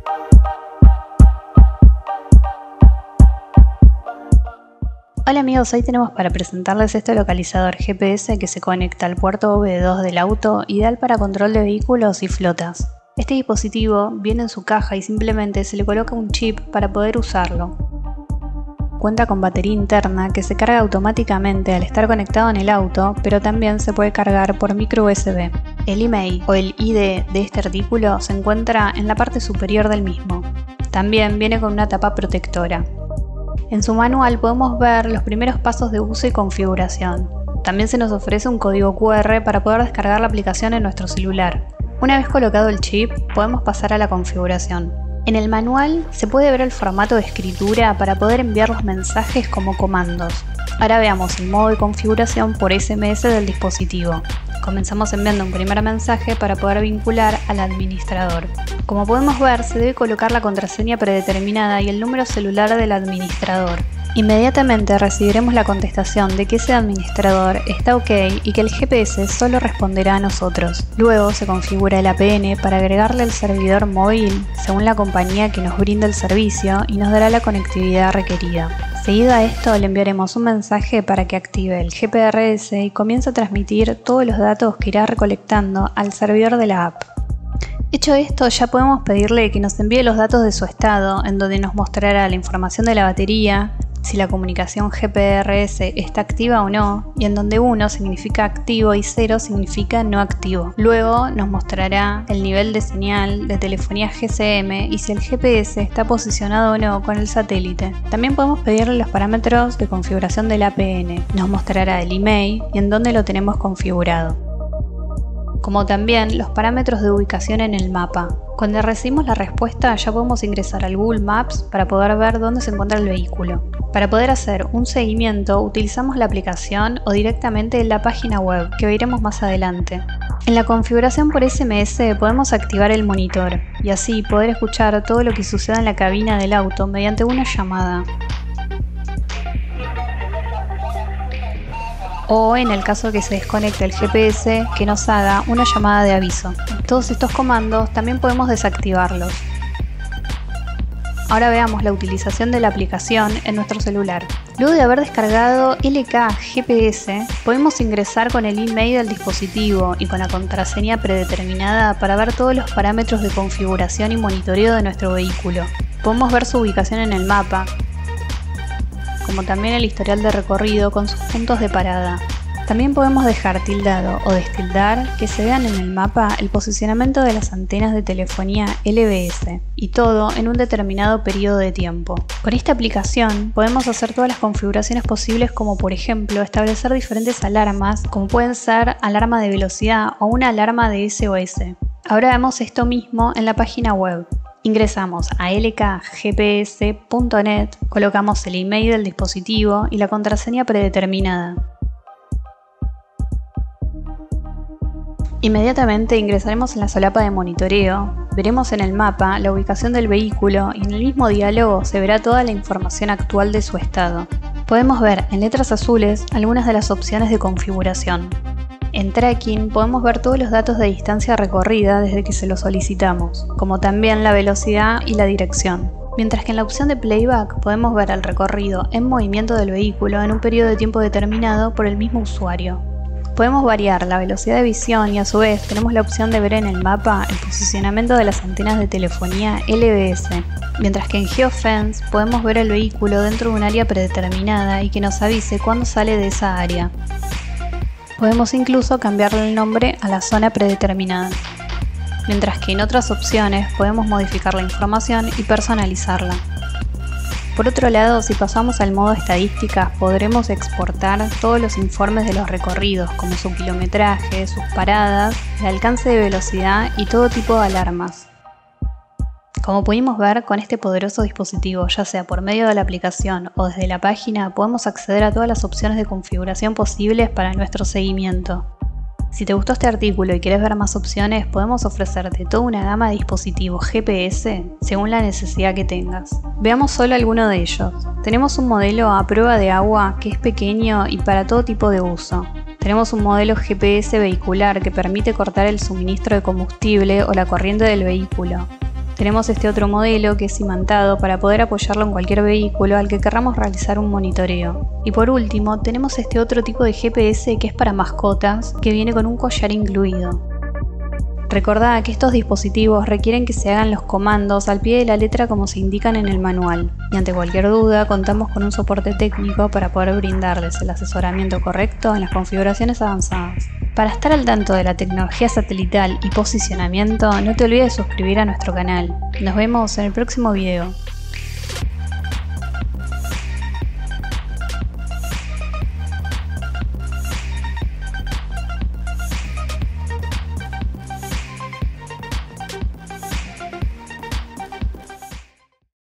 Hola amigos, hoy tenemos para presentarles este localizador GPS que se conecta al puerto OBD2 del auto, ideal para control de vehículos y flotas. Este dispositivo viene en su caja y simplemente se le coloca un chip para poder usarlo. Cuenta con batería interna que se carga automáticamente al estar conectado en el auto, pero también se puede cargar por micro USB. El email o el ID de este artículo se encuentra en la parte superior del mismo. También viene con una tapa protectora. En su manual podemos ver los primeros pasos de uso y configuración. También se nos ofrece un código QR para poder descargar la aplicación en nuestro celular. Una vez colocado el chip, podemos pasar a la configuración. En el manual se puede ver el formato de escritura para poder enviar los mensajes como comandos. Ahora veamos el modo de configuración por SMS del dispositivo. Comenzamos enviando un primer mensaje para poder vincular al administrador. Como podemos ver, se debe colocar la contraseña predeterminada y el número celular del administrador. Inmediatamente recibiremos la contestación de que ese administrador está OK y que el GPS solo responderá a nosotros. Luego se configura el APN para agregarle el servidor móvil según la compañía que nos brinda el servicio y nos dará la conectividad requerida. Seguido a esto le enviaremos un mensaje para que active el GPRS y comience a transmitir todos los datos que irá recolectando al servidor de la app. Hecho esto, ya podemos pedirle que nos envíe los datos de su estado, en donde nos mostrará la información de la batería, si la comunicación GPRS está activa o no, y en donde 1 significa activo y 0 significa no activo. Luego nos mostrará el nivel de señal de telefonía GSM y si el GPS está posicionado o no con el satélite. También podemos pedirle los parámetros de configuración del APN. Nos mostrará el email y en dónde lo tenemos configurado, como también los parámetros de ubicación en el mapa. Cuando recibimos la respuesta ya podemos ingresar al Google Maps para poder ver dónde se encuentra el vehículo. Para poder hacer un seguimiento utilizamos la aplicación o directamente la página web, que veremos más adelante. En la configuración por SMS podemos activar el monitor y así poder escuchar todo lo que suceda en la cabina del auto mediante una llamada. O en el caso que se desconecte el GPS, que nos haga una llamada de aviso. Todos estos comandos también podemos desactivarlos. Ahora veamos la utilización de la aplicación en nuestro celular. Luego de haber descargado LK GPS, podemos ingresar con el email del dispositivo y con la contraseña predeterminada para ver todos los parámetros de configuración y monitoreo de nuestro vehículo. Podemos ver su ubicación en el mapa, como también el historial de recorrido con sus puntos de parada. También podemos dejar tildado o destildar que se vean en el mapa el posicionamiento de las antenas de telefonía LBS y todo en un determinado periodo de tiempo. Con esta aplicación podemos hacer todas las configuraciones posibles, como por ejemplo establecer diferentes alarmas, como pueden ser alarma de velocidad o una alarma de SOS. Ahora vemos esto mismo en la página web. Ingresamos a lkgps.net, colocamos el email del dispositivo y la contraseña predeterminada. Inmediatamente ingresaremos en la solapa de monitoreo, veremos en el mapa la ubicación del vehículo y en el mismo diálogo se verá toda la información actual de su estado. Podemos ver en letras azules algunas de las opciones de configuración. En Tracking podemos ver todos los datos de distancia recorrida desde que se lo solicitamos, como también la velocidad y la dirección. Mientras que en la opción de Playback podemos ver el recorrido en movimiento del vehículo en un periodo de tiempo determinado por el mismo usuario. Podemos variar la velocidad de visión y a su vez tenemos la opción de ver en el mapa el posicionamiento de las antenas de telefonía LBS, mientras que en Geofence podemos ver el vehículo dentro de un área predeterminada y que nos avise cuándo sale de esa área. Podemos incluso cambiarle el nombre a la zona predeterminada, mientras que en otras opciones podemos modificar la información y personalizarla. Por otro lado, si pasamos al modo estadísticas, podremos exportar todos los informes de los recorridos, como su kilometraje, sus paradas, el alcance de velocidad y todo tipo de alarmas. Como pudimos ver, con este poderoso dispositivo, ya sea por medio de la aplicación o desde la página, podemos acceder a todas las opciones de configuración posibles para nuestro seguimiento. Si te gustó este artículo y quieres ver más opciones, podemos ofrecerte toda una gama de dispositivos GPS según la necesidad que tengas. Veamos solo alguno de ellos. Tenemos un modelo a prueba de agua que es pequeño y para todo tipo de uso. Tenemos un modelo GPS vehicular que permite cortar el suministro de combustible o la corriente del vehículo. Tenemos este otro modelo que es imantado para poder apoyarlo en cualquier vehículo al que querramos realizar un monitoreo. Y por último, tenemos este otro tipo de GPS que es para mascotas, que viene con un collar incluido. Recordá que estos dispositivos requieren que se hagan los comandos al pie de la letra como se indican en el manual, y ante cualquier duda contamos con un soporte técnico para poder brindarles el asesoramiento correcto en las configuraciones avanzadas. Para estar al tanto de la tecnología satelital y posicionamiento, no te olvides de suscribir a nuestro canal. Nos vemos en el próximo video.